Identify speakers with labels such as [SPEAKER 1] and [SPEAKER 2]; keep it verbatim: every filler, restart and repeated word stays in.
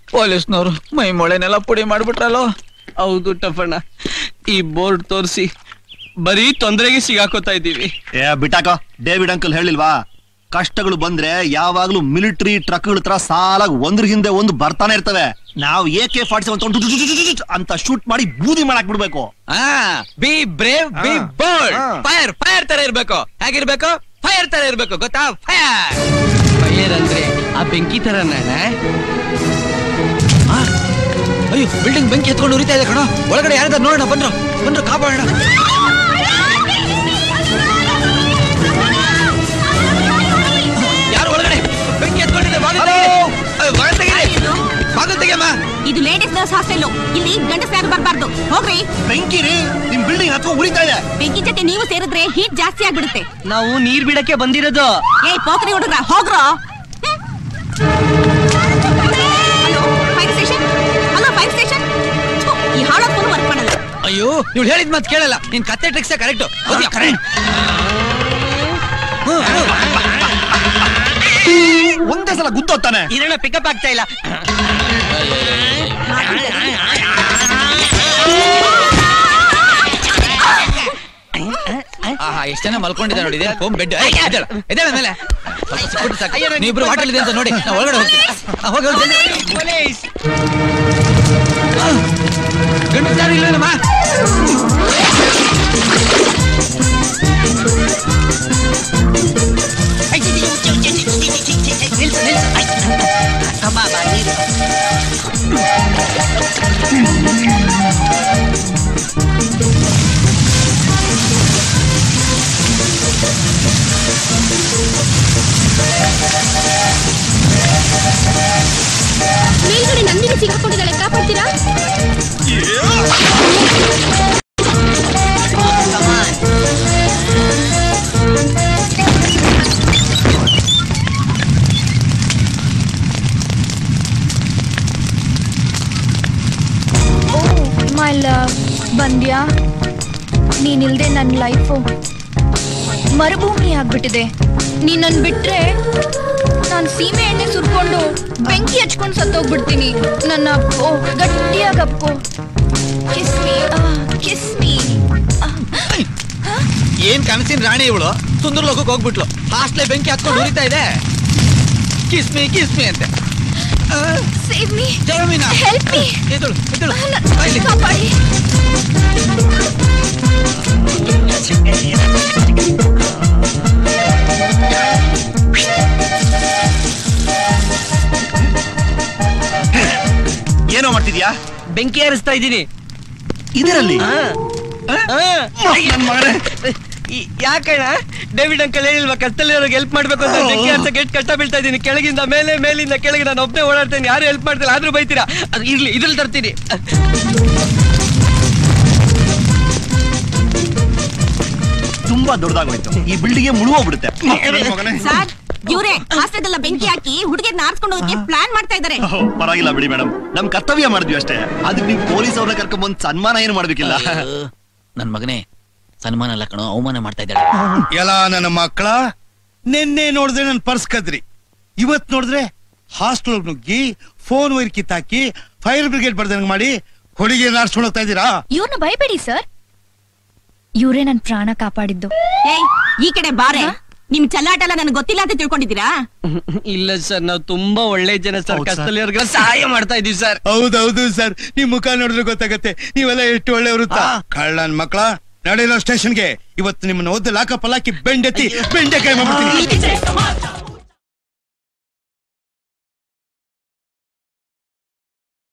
[SPEAKER 1] ಪೊಲೀಸ್ನವರು ಮೈ ಮೊಳೆನೆಲ್ಲ ಪುಡಿ ಮಾಡ್ಬಿಟ್ರಲ್ಲೋ.
[SPEAKER 2] ಹೌದು ಟಫಣ್ಣ, ಈ ಬೋರ್ಡ್ ತೋರಿಸಿ ಬರೀ ತೊಂದರೆಗೆ ಸಿಗಾಕೋತಾ ಇದ್ದೀವಿ.
[SPEAKER 3] ಏ ಬಿಟ್ಟಾಕ, ಡೇವಿಡ್ ಅಂಕಲ್ ಹೇಳಿಲ್ವಾ, ಕಷ್ಟಗಳು ಬಂದ್ರೆ ಯಾವಾಗ್ಲೂ ಮಿಲಿಟರಿ ಟ್ರಕ್ಗಳ ತರ ಸಾಲಾಗಿ ಒಂದ್ರ ಹಿಂದೆ ಒಂದು ಬರ್ತಾನೆ ಇರ್ತವೆ. ನಾವು ಎ ಕೆ ಫಾರ್ಟಿ ಸೆವೆನ್ ಅಂತ ಶೂಟ್ ಮಾಡಿ ಬೂದಿ ಮಾಡಾಕ್ ಬಿಡ್ಬೇಕು.
[SPEAKER 1] Be brave be bold. Fire fire ತರ ಇರ್ಬೇಕು. ಹೇಗಿರ್ಬೇಕು? ಫೈರ್ ತರ ಇರ್ಬೇಕು, ಗೊತ್ತಾ? ಫೈರ್
[SPEAKER 2] ಫೈರ್ ಅಂದ್ರೆ ಆ ಬೆಂಕಿ ತರ.
[SPEAKER 1] ಅಯ್ಯೋ, ಬಿಲ್ಡಿಂಗ್ ಬೆಂಕಿ ಎತ್ಕೊಂಡು ಉರಿತಾ ಇದೆ ಕಣೋ. ಒಳಗಡೆ ಯಾರಾದ್ರೂ ನೋಡೋಣ, ಬಂದ್ರು ಬಂದ್ರು ಕಾಪಾಡೋಣ. ಯಾರು ಒಳಗಡೆ ಬೆಂಕಿ ಎತ್ಕೊಂಡಿದೆ?
[SPEAKER 4] ಇದು ಲೇಡೀಸ್ ನರ್ಸ್ ಹಾಸ್ಟೆಲ್. ಇಲ್ಲಿ ಗಂಡಸ ಯಾರು ಬರ್ಬಾರ್ದು. ಹೋಗ್ರಿ.
[SPEAKER 3] ಬೆಂಕಿ ರೀ, ನಿಮ್ ಬಿಲ್ಡಿಂಗ್ ಹತ್ಕೊ ಉರಿತಾ ಇದೆ. ಬೆಂಕಿ
[SPEAKER 4] ಜೊತೆ ನೀವು ಸೇರಿದ್ರೆ ಹೀಟ್ ಜಾಸ್ತಿ ಆಗ್ಬಿಡುತ್ತೆ.
[SPEAKER 2] ನಾವು ನೀರ್ ಬಿಡಕ್ಕೆ ಬಂದಿರೋದು.
[SPEAKER 4] ಏ ಪೋಖ್ರಿ ಹುಡುಗ್ರ, ಹೋಗ್ರೋ. Fire station. Hello fire station. ಈ ಹಾಳೋ ಫೋನ್ ವರ್ಕ್ ಮಾಡಲ್ಲ.
[SPEAKER 1] ಅಯ್ಯೋ, ಇವ್ಳು ಹೇಳಿದ್ ಮಾತು ಕೇಳಲ್ಲ. ನಿನ್ ಕತ್ತೆ ಟ್ರಿಕ್ಸ್ ಕರೆಕ್ಟ್.
[SPEAKER 3] ಒಂದೇ ಸಲ ಗುದ್ದೋತಾನೆ.
[SPEAKER 2] ಇದನ್ನ ಪಿಕಪ್ ಆಗ್ತಾ ಇಲ್ಲ.
[SPEAKER 1] ಆಹಾ, ಎಷ್ಟು ಜನ ಮಲ್ಕೊಂಡಿದ್ದೆ ನೋಡಿ. ಹೋಮ್ ಬೆಡ್ ಎದ್ದೇಳ ಮೇಲೆ. ನೀವಿಬ್ರು ವಾಟಲ್ ಇದೆ ಅಂತ ನೋಡಿ. ನಾವು ಒಳಗಡೆ ಹೋಗ್ತೀವಿ. ಹೋಗಿ ಗಂಡು ಯಾರು ಇಲ್ವೇನಮ್ಮ?
[SPEAKER 4] ಮೇಲ್ಗಡೆ ನಂದಿನಿ ಸಿಗಾಕೊಂಡಿದ್ದಾಳೆ, ಕಾಪಾಡ್ತೀರಾ?
[SPEAKER 5] ಮೈ ಲವ್, ಬಂದ್ಯಾ? ನೀನಿಲ್ದೆ ನನ್ನ ಲೈಫು ಮರುಭೂಮಿ ಆಗ್ಬಿಟ್ಟಿದೆ. ನೀನ್ ನನ್ ಬಿಟ್ರೆ ನಾನು ಸೀಮೆ ಎಣ್ಣೆ ಸುರ್ಕೊಂಡು ಬೆಂಕಿ ಹಚ್ಕೊಂಡು ಸತ್ತೋಗ್ಬಿಡ್ತೀನಿ. ನನ್ನ ಅಪ್ಪೋ, ಗಟ್ಟಿಯಾಗಿ ಅಪ್ಪೋ. Kiss me, kiss me.
[SPEAKER 1] ಏನ್ ಕನಸಿನ ರಾಣಿ ಇವಳು. ಸುಂದರ ಲೋಕಕ್ಕೆ ಹೋಗ್ಬಿಟ್ಲು. ಹಾಸ್ಟ್ಲೆ ಬೆಂಕಿ ಹತ್ಕೊಂಡು ಉರಿತಾ ಇದೆ. ಕಿಸ್ ಮೀ ಕಿಸ್ ಮೀ ಅಂತೆ.
[SPEAKER 5] Save me,
[SPEAKER 1] Jayameena,
[SPEAKER 5] help me.
[SPEAKER 1] ಎದಳು ಎದಳು
[SPEAKER 5] ಕಾಪಾಡಿ.
[SPEAKER 3] ಏನೋ ಮಾಡ್ತಿದ್ಯಾ?
[SPEAKER 2] ಬೆಂಕಿ ಹಾರಿಸ್ತಾ ಇದ್ದೀನಿ
[SPEAKER 3] ಇದರಲ್ಲಿ.
[SPEAKER 2] ಯಾಕಣ್ಣ, ಡೇವಿಡ್ ಅಂಕಲ್ ಹೇಳಿಲ್ವಾ ಕಷ್ಟದಲ್ಲಿರೋರಿಗೆ ಹೆಲ್ಪ್ ಮಾಡ್ಬೇಕು ಅಂತ? ಬೆಂಕಿ ಹಾರ್ಸಕ್ಕೆ ಎಷ್ಟು ಕಷ್ಟ ಬೀಳ್ತಾ ಇದ್ದೀನಿ. ಕೆಳಗಿಂದ ಮೇಲೆ, ಮೇಲಿಂದ ಕೆಳಗೆ ನಾನು ಒಬ್ಬನೇ ಓಡಾಡ್ತೇನೆ. ಯಾರು ಹೆಲ್ಪ್ ಮಾಡ್ತಿಲ್ಲ, ಆದ್ರೂ ಬೈತೀರಾ. ಅದು ಇರ್ಲಿ, ಇದ್ರಲ್ಲಿ ತರ್ತೀನಿ.
[SPEAKER 3] ತುಂಬಾ ದೊಡ್ಡದಾಗೋಯ್ತು. ಈ ಬಿಲ್ಡಿಂಗ್ ಮುಳುಗೋಗ್ಬಿಡುತ್ತೆ.
[SPEAKER 4] ಇವ್ರೆ ಹಾಸ್ಟೆಲ್ ಬೆಂಕಿ ಹಾಕಿ ಹುಡುಗಿಯನ್ನ ಆರಿಸ್ಕೊಂಡು ಹೋಗಕ್ಕೆ ಪ್ಲಾನ್ ಮಾಡ್ತಾ ಇದ್ದಾರೆ.
[SPEAKER 3] ಪರವಾಗಿಲ್ಲ ಬಿಡಿ ಮೇಡಮ್, ನಮ್ ಕರ್ತವ್ಯ ಮಾಡಿದ್ವಿ ಅಷ್ಟೇ. ಅದಕ್ಕೆ ನೀವು ಪೊಲೀಸ್ ಅವ್ರನ್ನ ಕರ್ಕೊಂಡ್ ಬಂದ್ ಸನ್ಮಾನ ಏನು ಮಾಡ್ಬೇಕಿಲ್ಲ.
[SPEAKER 1] ನನ್ ಮಗನೇ, ಸನ್ಮಾನ ಅಲ್ಲ ಕಣೋ, ಅವಮಾನ ಮಾಡ್ತಾ ಇದ್ದಾಳೆ.
[SPEAKER 6] ಎಲ್ಲ ನನ್ನ ಮಕ್ಕಳ, ನಿನ್ನೆ ನೋಡಿದ್ರೆ ನನ್ ಪರ್ಸ್ ಕದ್ರಿ, ಇವತ್ ನೋಡಿದ್ರೆ ಹಾಸ್ಟೆಲ್ ನುಗ್ಗಿ ಫೋನ್ ವೈರ್ ಕಿತ್ತಾಕಿ ಫೈರ್ ಬ್ರಿಗೇಡ್ ಬರ್ದಂಗ್ ಮಾಡಿ ಹುಡುಗಿ ನಾಡ್ಸ್ಕೊಂಡು ಹೋಗ್ತಾ ಇದ್ದೀರಾ?
[SPEAKER 5] ಇವ್ರನ್ನ ಭಯಬೇಡಿ ಸರ್, ಇವ್ರೇ ನನ್ ಪ್ರಾಣ ಕಾಪಾಡಿದ್ದು.
[SPEAKER 4] ಏಯ್, ಈ ಕಡೆ ಬಾರೆ. ನಿಮ್ ಚಲ್ಲಾಟ ಎಲ್ಲ ನನಗೆ ಗೊತ್ತಿಲ್ಲ ಅಂತ ತಿಳ್ಕೊಂಡಿದ್ದೀರಾ?
[SPEAKER 2] ಇಲ್ಲ ಸರ್, ನಾವು ತುಂಬಾ ಒಳ್ಳೆ ಜನ ಸರ್. ಕಷ್ಟದಲ್ಲಿರೋರ್ಗೆ ಸಹಾಯ ಮಾಡ್ತಾ ಇದೀವಿ ಸರ್.
[SPEAKER 6] ಹೌದೌದು ಸರ್, ನಿಮ್ ಮುಖ ನೋಡಿದ್ರೆ ಗೊತ್ತಾಗತ್ತೆ ನೀವೆಲ್ಲ ಎಷ್ಟು ಒಳ್ಳೆಯವರು. ಕಳ್ಳನ್ ಮಕ್ಕಳ, ನಡೆಯೋ ಸ್ಟೇಷನ್ಗೆ ಇವತ್ತು ನಿಮ್ಮನ್ನ ಓದ್ ಲಾಕಪ್ ಹಾಕಿ ಬೆಂಡೆತ್ತಿ ಬೆಂಡೆಕಾಯಿ ಮಾಡ್ಬಿಡ್ತೀನಿ.